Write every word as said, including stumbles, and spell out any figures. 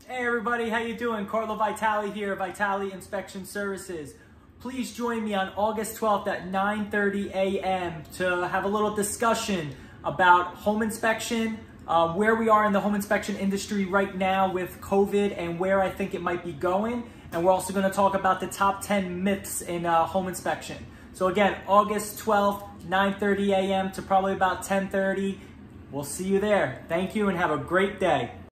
Hey everybody, how you doing? Carlo Vitale here, Vitale Inspection Services. Please join me on August twelfth at nine thirty a m to have a little discussion about home inspection, uh, where we are in the home inspection industry right now with COVID and where I think it might be going. And we're also going to talk about the top ten myths in uh, home inspection. So again, August twelfth, nine thirty a m to probably about ten thirty. We'll see you there. Thank you and have a great day.